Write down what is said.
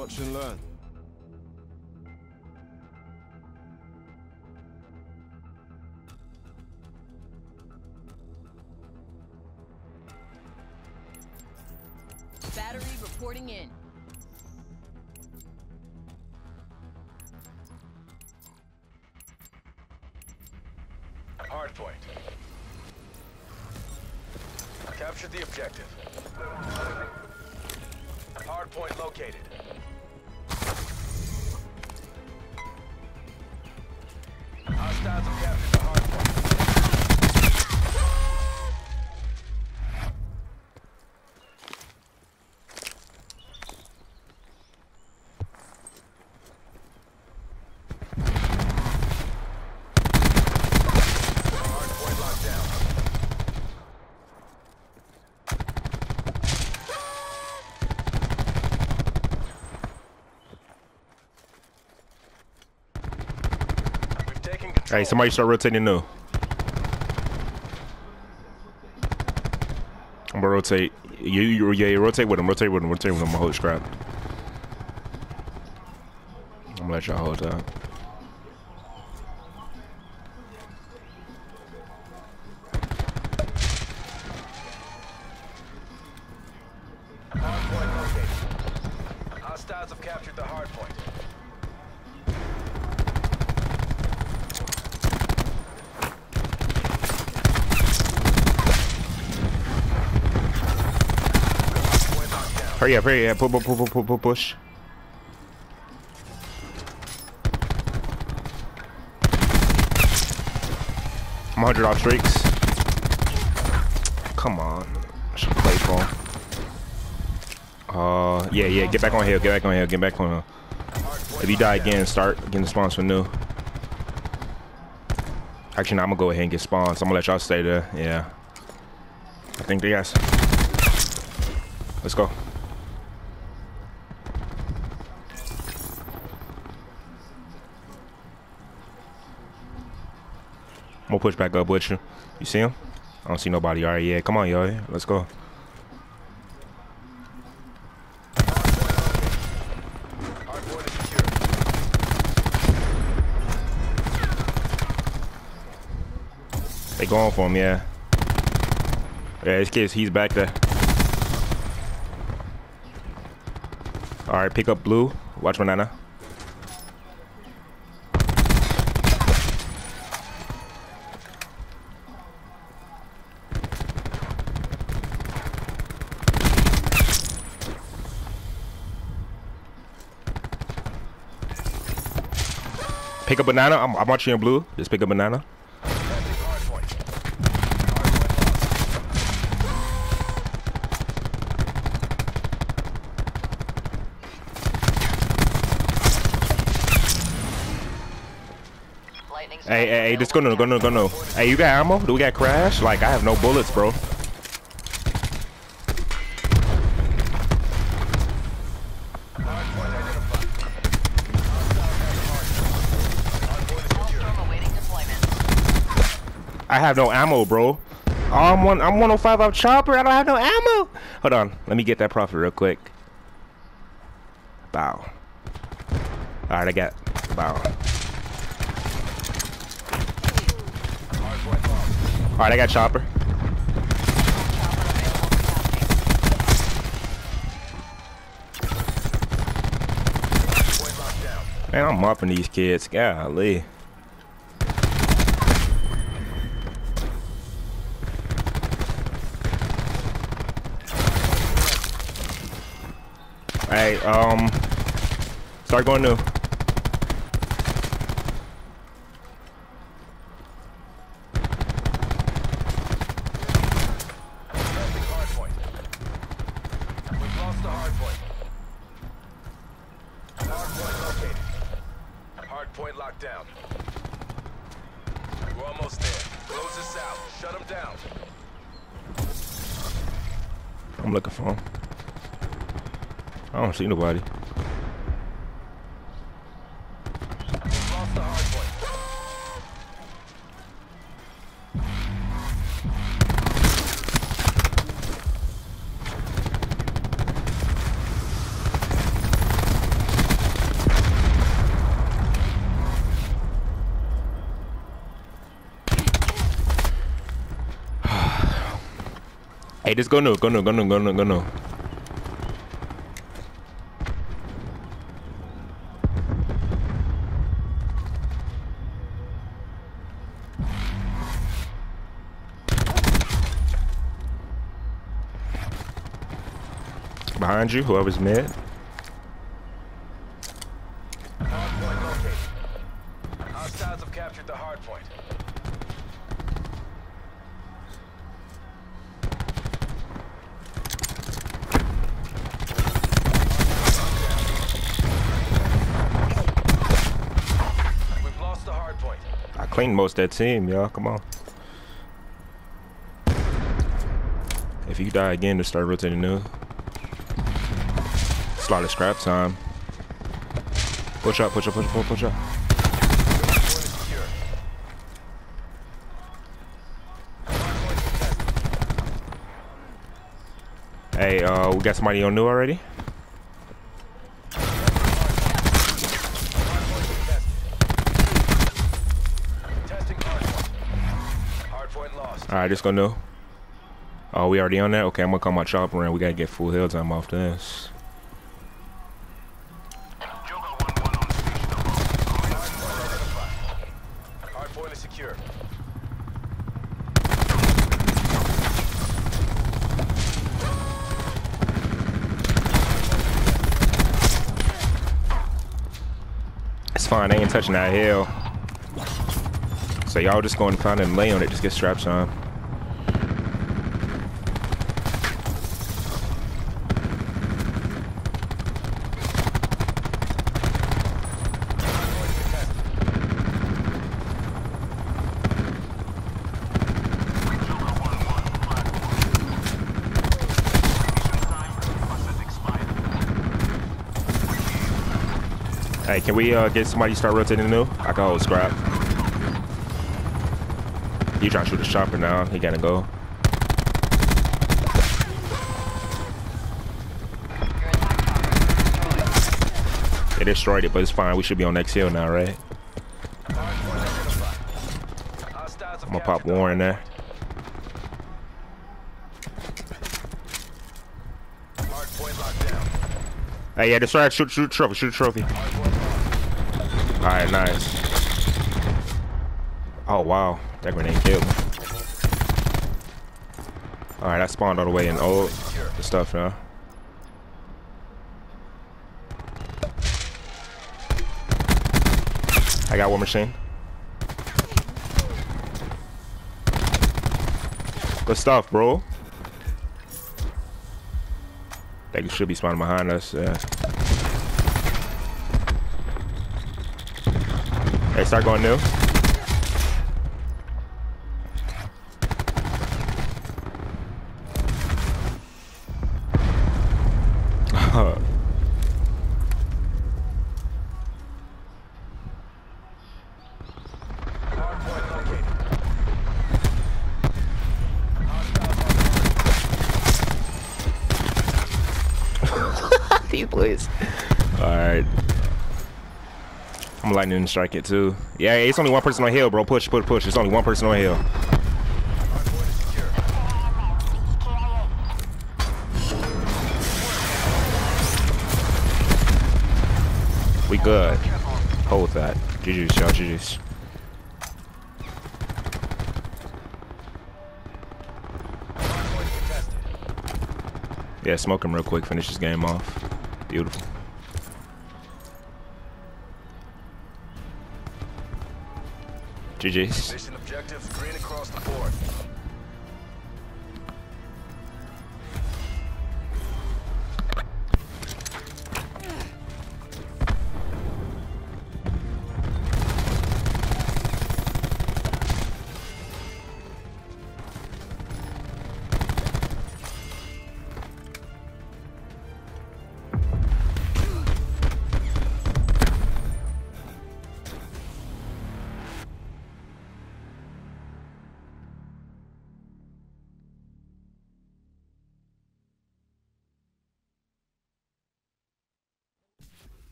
Watch and learn. Battery reporting in. Hardpoint. Capture the objective. Hardpoint located. Hostiles have captured the hardpoint. Hardpoint locked down. We've taken control. Hey, somebody start rotating new. I'm gonna rotate. You rotate with him. Rotate with him. Rotate with him. I'm gonna hold scrap. I'm gonna let y'all hold that. Hardpoint located. Hostiles have captured the hardpoint. Hardpoint locked down. Hurry up, hurry up. Push. I'm 100 off streaks. Come on. I should play for him. Yeah. Get back on hill. Get back on hill. Get back on hill. If you die again, start getting the spawns from new. Actually, no, I'm gonna go ahead and get spawns. I'm gonna let y'all stay there. Yeah. I think they guys. Let's go. I'm gonna push back up with you. You see him? I don't see nobody. All right, yeah. Come on, y'all. Let's go. Hardpoint is secure. They going for him, yeah. Yeah, this kid, he's back there. All right, pick up blue. Watch banana. Pick up banana. I'm watching in blue. Just pick up banana. Defending hardpoint. Hey, just go no. Hey, you got ammo? Do we got crash? Like, I have no bullets, bro. Hardpoint identified. Hellstorm awaiting deployment. I have no ammo, bro. Oh, I'm 105 off chopper. I don't have no ammo. Hold on. Let me get that profit real quick. Bow. All right, I got bow. Hardpoint lost. All right, I got chopper. Hardpoint locked down. Man, I'm mopping these kids. Golly. Hey, start going new. Defending hardpoint. We've lost the hardpoint. Hardpoint located. Hardpoint locked down. We're almost there. Close this out. Shut them down. I'm looking for him. I don't see nobody. We've lost the hardpoint. Hey, just go no, go no, go no, go no, go no. Behind you, whoever's mid. Hardpoint located. Hostiles have captured the hardpoint. We've lost the hardpoint. I cleaned most of that team, y'all. Come on. If you die again, just start rotating new. It's a lot of scrap time. Push up, push up, push up, push up. Hardpoint is secure. Hardpoint contested. Hey, we got somebody on new already? Hardpoint contested. Testing hardpoint. Hardpoint lost. Alright, just go new. Oh, we already on that? Okay, I'm gonna call my chopper around. We gotta get full heal time off this. Hardpoint is secure. It's fine, they ain't touching that hill. So y'all just go and find and lay on it, just get straps on. Hey, can we get somebody to start rotating new? I can hold scrap. You trying to shoot the chopper now? He gotta go. They destroyed it, but it's fine. We should be on next hill now, right? I'm gonna pop Warren there. Hardpoint locked down. Hey, yeah, just try to shoot the trophy, shoot the trophy. Alright, nice. Oh, wow. That grenade killed me. Alright, I spawned all the way in old the stuff now. I got one machine. Good stuff, bro. They should be spawning behind us, yeah. Hey, start going new. Hardpoint located. These boys. Alright. I'm lightning strike it too. Yeah, it's only one person on hill, bro. Push, push, push. It's only one person on hill. Hardpoint is secure. We good. Hold that. GG's, y'all. GG's. Hardpoint contested. Yeah, smoke him real quick. Finish this game off. Beautiful. GG's. Mission objectives green across the board.